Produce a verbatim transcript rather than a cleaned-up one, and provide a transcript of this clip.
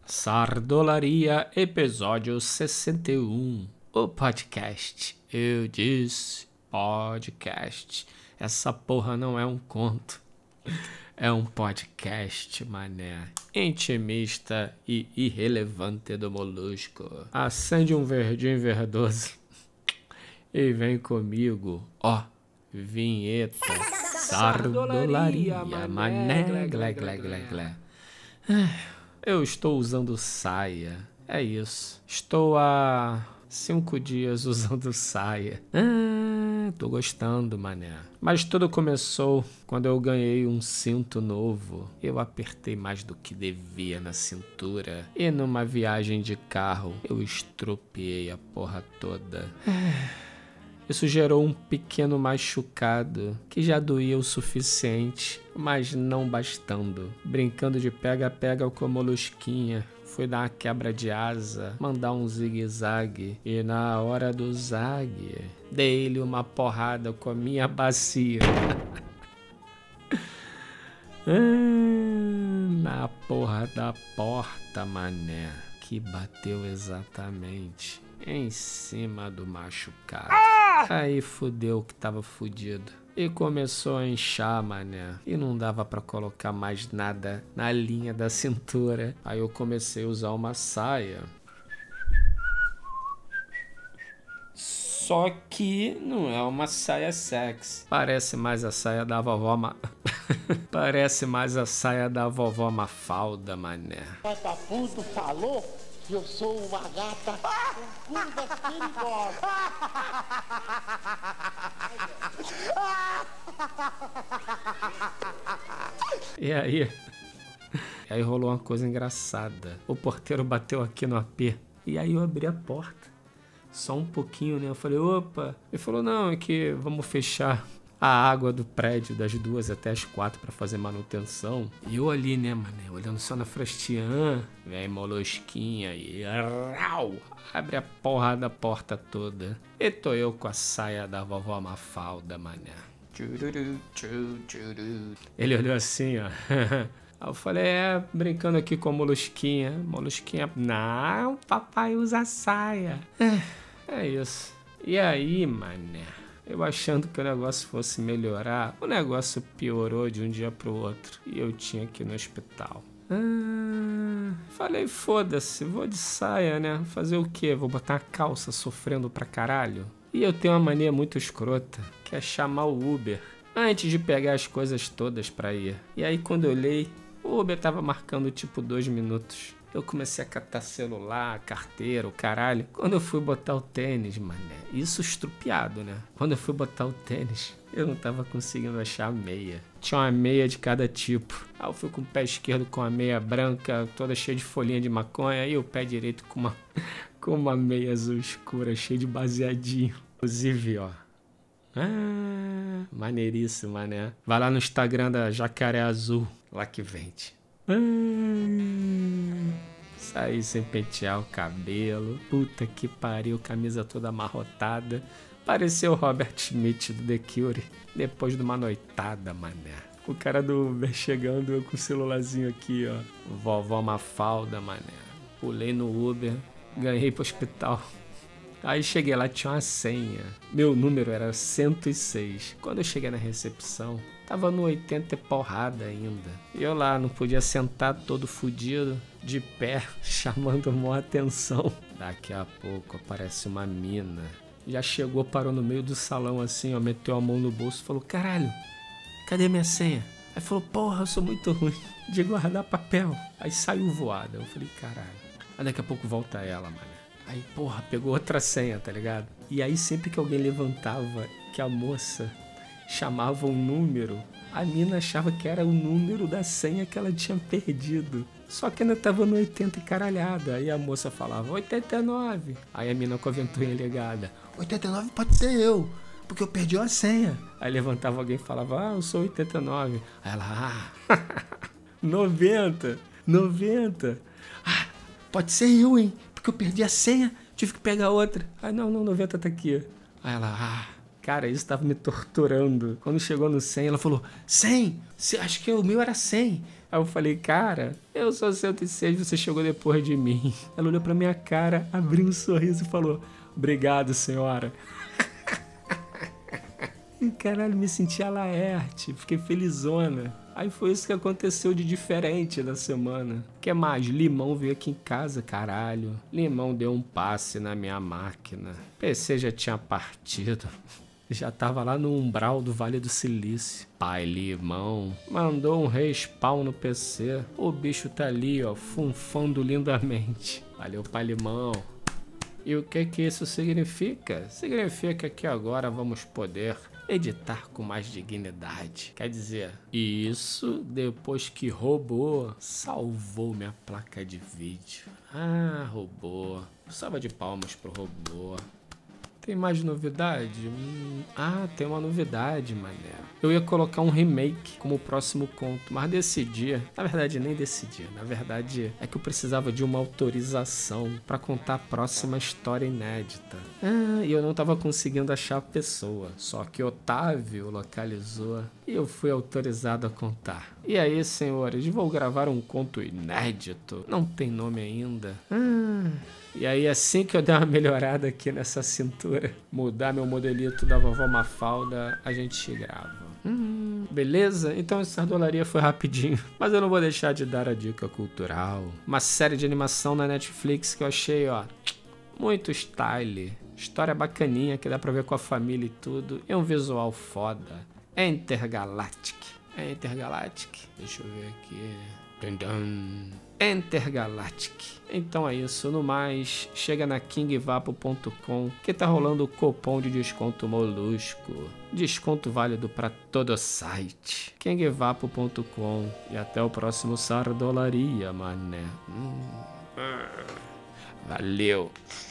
Sardolaria, episódio sessenta e um. O podcast. Eu disse podcast. Essa porra não é um conto. É um podcast, mané. Intimista e irrelevante do molusco. Acende um verdinho verdoso e vem comigo. Ó, vinheta. Sardolaria, mané. Glé, glé, glé, glé. Eu estou usando saia. É isso. Estou há cinco dias usando saia. Ah, tô gostando, mané. Mas tudo começou quando eu ganhei um cinto novo. Eu apertei mais do que devia na cintura. E numa viagem de carro, eu estropiei a porra toda. Isso gerou um pequeno machucado que já doía o suficiente, mas não bastando. Brincando de pega-pega com a molusquinha, fui dar uma quebra de asa, mandar um zigue-zague. E na hora do zague, dei-lhe uma porrada com a minha bacia. Na porra da porta, mané, que bateu exatamente em cima do machucado. Aí fudeu que tava fudido. E começou a inchar, mané. E não dava pra colocar mais nada na linha da cintura. Aí eu comecei a usar uma saia. Só que não é uma saia sexy. Parece mais a saia da vovó Ma... Parece mais a saia da vovó Mafalda, mané. Vagabundo falou que eu sou uma gata com curvas perigosas. E aí? E aí rolou uma coisa engraçada. O porteiro bateu aqui no A P. E aí eu abri a porta. Só um pouquinho, né? Eu falei, opa. Ele falou, não, é que vamos fechar a água do prédio das duas até as quatro pra fazer manutenção. E eu ali, né, mané, olhando só na frestinha, vem molusquinha e rau, abre a porra da porta toda. E tô eu com a saia da vovó Mafalda, mané. Tchururu, tchu, tchuru. Ele olhou assim, ó. Aí eu falei, é, brincando aqui com a molusquinha. Molusquinha, não, papai usa saia. É, é isso. E aí, mané, eu achando que o negócio fosse melhorar, o negócio piorou de um dia pro outro. E eu tinha que ir no hospital. Ah, falei, foda-se, vou de saia, né? Fazer o quê? Vou botar a calça sofrendo pra caralho? E eu tenho uma mania muito escrota, que é chamar o Uber antes de pegar as coisas todas pra ir. E aí quando eu olhei, o Uber tava marcando tipo dois minutos. Eu comecei a catar celular, carteira, o caralho. Quando eu fui botar o tênis, mané, isso estrupiado, né? Quando eu fui botar o tênis, eu não tava conseguindo achar a meia. Tinha uma meia de cada tipo. Aí eu fui com o pé esquerdo com a meia branca, toda cheia de folhinha de maconha, e o pé direito com uma, com uma meia azul escura, cheia de baseadinho. Inclusive, ó. Ah, maneiríssimo, mané. Vai lá no Instagram da Jacaré Azul, lá que vende. Hum, saí sem pentear o cabelo. Puta que pariu, camisa toda amarrotada. Pareceu o Robert Smith do The Cure. Depois de uma noitada, mané. O cara do Uber chegando, eu com o celularzinho aqui, ó. Vovó Mafalda, mané. Pulei no Uber, ganhei pro hospital. Aí cheguei lá, tinha uma senha. Meu número era cento e seis. Quando eu cheguei na recepção, tava no oitenta e porrada ainda. E eu lá, não podia sentar todo fudido, de pé, chamando maior atenção. Daqui a pouco aparece uma mina. Já chegou, parou no meio do salão assim, ó, meteu a mão no bolso e falou, caralho, cadê minha senha? Aí falou, porra, eu sou muito ruim de guardar papel. Aí saiu voada. Eu falei, caralho. Aí daqui a pouco volta ela, mano. Aí, porra, pegou outra senha, tá ligado? E aí sempre que alguém levantava, que a moça chamava um número, a mina achava que era o número da senha que ela tinha perdido. Só que ainda tava no oitenta e caralhada. Aí a moça falava, oitenta e nove. Aí a mina com a ventoinha ligada, oitenta e nove pode ser eu, porque eu perdi a senha. Aí levantava alguém e falava, ah, eu sou oitenta e nove. Aí ela, ah, noventa, noventa. Ah, pode ser eu, hein? Porque eu perdi a senha, tive que pegar outra. Ah, não, não, noventa tá aqui. Aí ela, ah, cara, isso tava me torturando. Quando chegou no cem, ela falou, cem? Acho que o meu era cem. Aí eu falei, cara, eu sou cento e seis, você chegou depois de mim. Ela olhou pra minha cara, abriu um sorriso e falou, obrigado, senhora. E caralho, me senti a Laerte, fiquei felizona. Aí foi isso que aconteceu de diferente na semana. O que mais? Limão veio aqui em casa, caralho. Limão deu um passe na minha máquina. P C já tinha partido. Já tava lá no umbral do Vale do Silício. Pai Limão mandou um respawn no P C. O bicho tá ali, ó, funfando lindamente. Valeu, Pai Limão. E o que que isso significa? Significa que agora vamos poder editar com mais dignidade. Quer dizer, isso depois que robô salvou minha placa de vídeo. Ah, robô. Salva de palmas pro robô. Tem mais novidade? Hum, ah, tem uma novidade, mané. Eu ia colocar um remake como próximo conto, mas decidi. Na verdade, nem decidi. Na verdade, é que eu precisava de uma autorização para contar a próxima história inédita. Ah, e eu não tava conseguindo achar a pessoa. Só que Otávio localizou e eu fui autorizado a contar. E aí, senhores, vou gravar um conto inédito. Não tem nome ainda. Ah... E aí, assim que eu der uma melhorada aqui nessa cintura, mudar meu modelito da vovó Mafalda, a gente grava. Hum, beleza? Então essa dolaria foi rapidinho, mas eu não vou deixar de dar a dica cultural. Uma série de animação na Netflix que eu achei, ó, muito style. História bacaninha que dá pra ver com a família e tudo. E um visual foda. Intergalactic. É Intergalactic? Deixa eu ver aqui. Dun, dun. Intergalactic. Então é isso, no mais, chega na king vapo ponto com que tá rolando o cupom de desconto Molusco. Desconto válido para todo o site. king vapo ponto com e até o próximo Sardolaria, mané. Hum. Valeu!